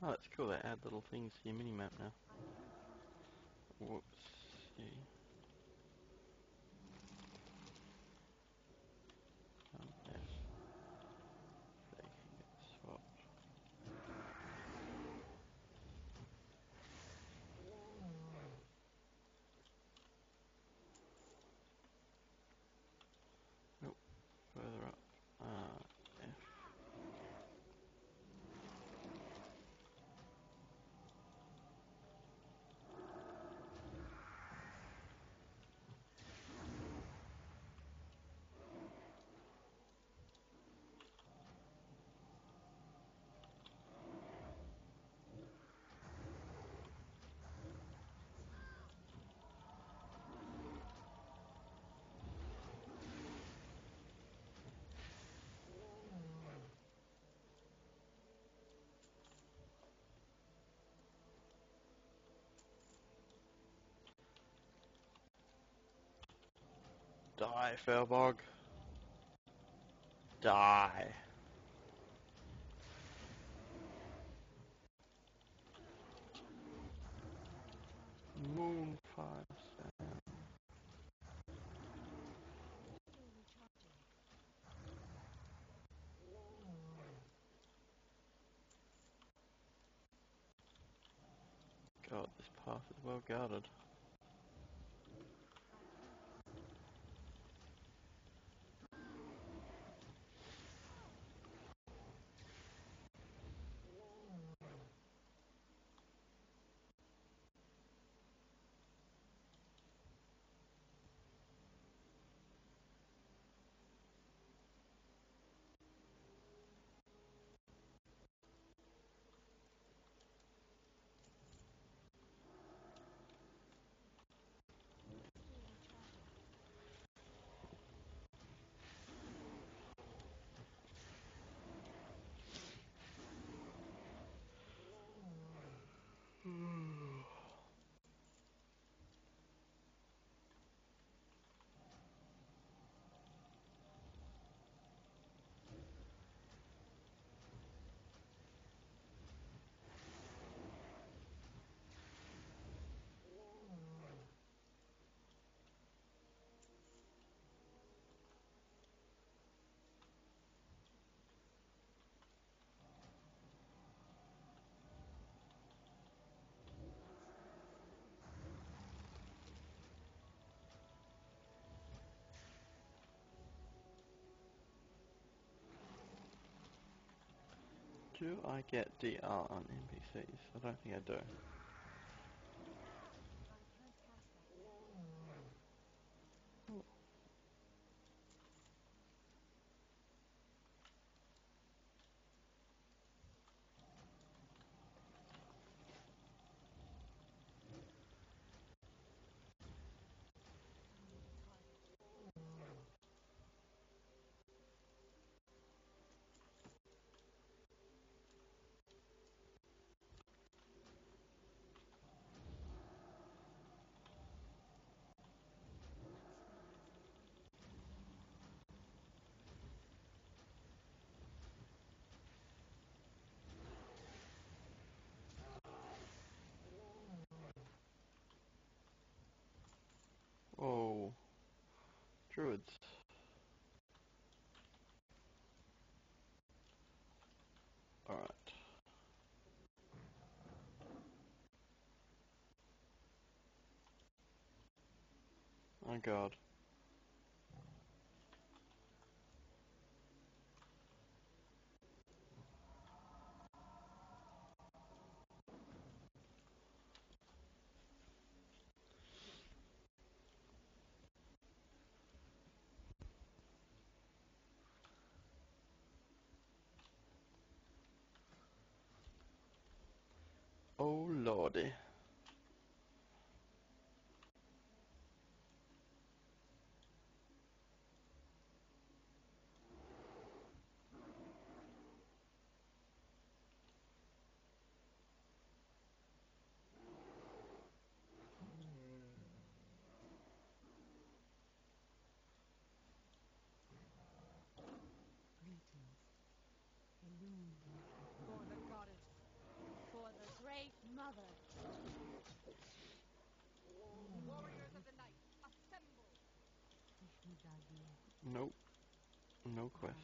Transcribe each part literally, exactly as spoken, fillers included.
Oh, that's cool. They add little things to your mini-map now. Whoops. Yeah. Um, F. They can get swapped. Nope. Further up. Uh, F. Die, Fellbog. Die. Moon five down. God, this path is well guarded. Do I get D R on N P Cs? I don't think I do. Whoa. Druids. Alright. Oh god. Oh lordy. no quest.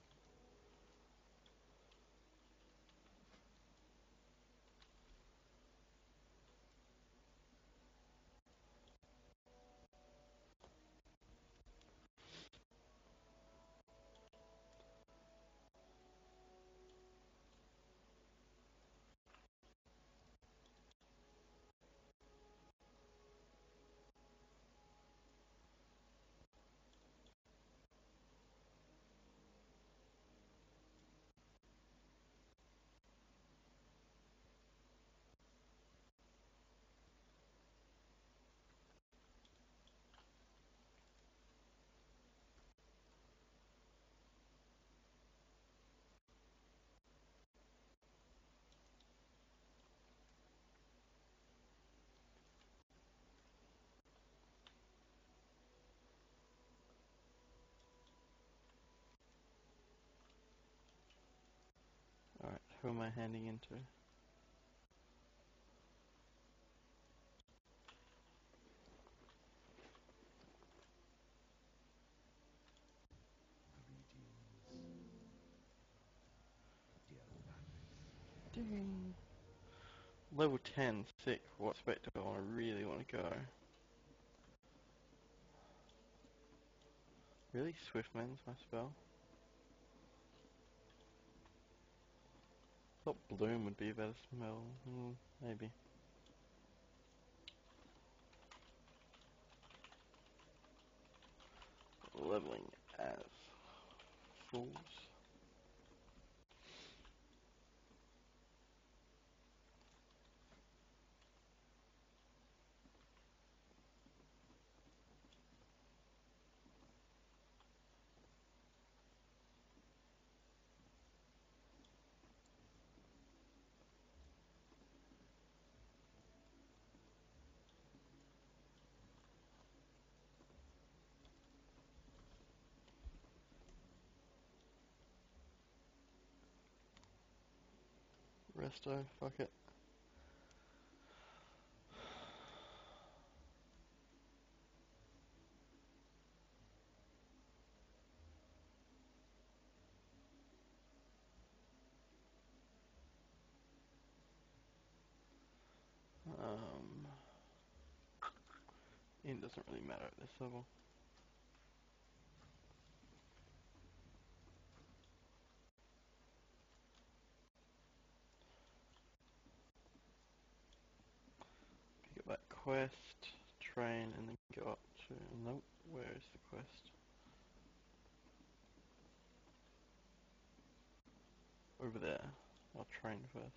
Alright, who am I handing into? Ding! Level ten, sick. What spec do I wanna really want to go? Really? Swiftman's my spell? Thought Bloom would be a better spell. Mm, maybe. Leveling as fools. Resto, fuck it. Um, it doesn't really matter at this level. Pick up that quest, train, and then go up to... Nope, where is the quest? Over there. I'll train first.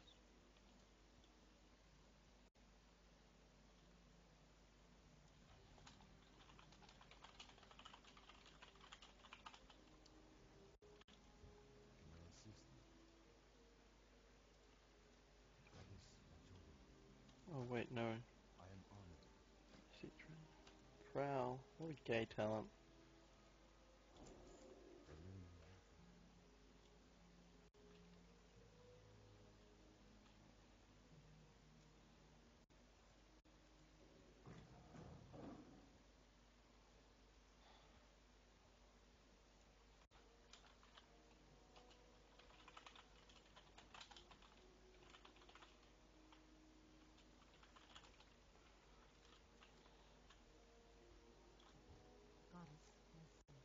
Can I assist you? Travis Majoli. Oh wait, no. I am honored. See, train. Prowl. What a gay talent. Berlin. Goddess, mercy.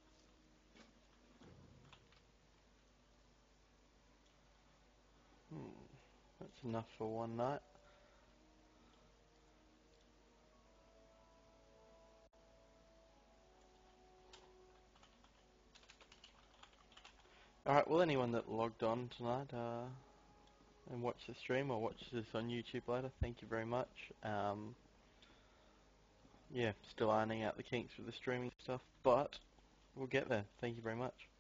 Hmm. That's enough for one night. Alright, well anyone that logged on tonight uh, and watched the stream or watches this on YouTube later, thank you very much. Um, yeah, still ironing out the kinks with the streaming stuff, but we'll get there. Thank you very much.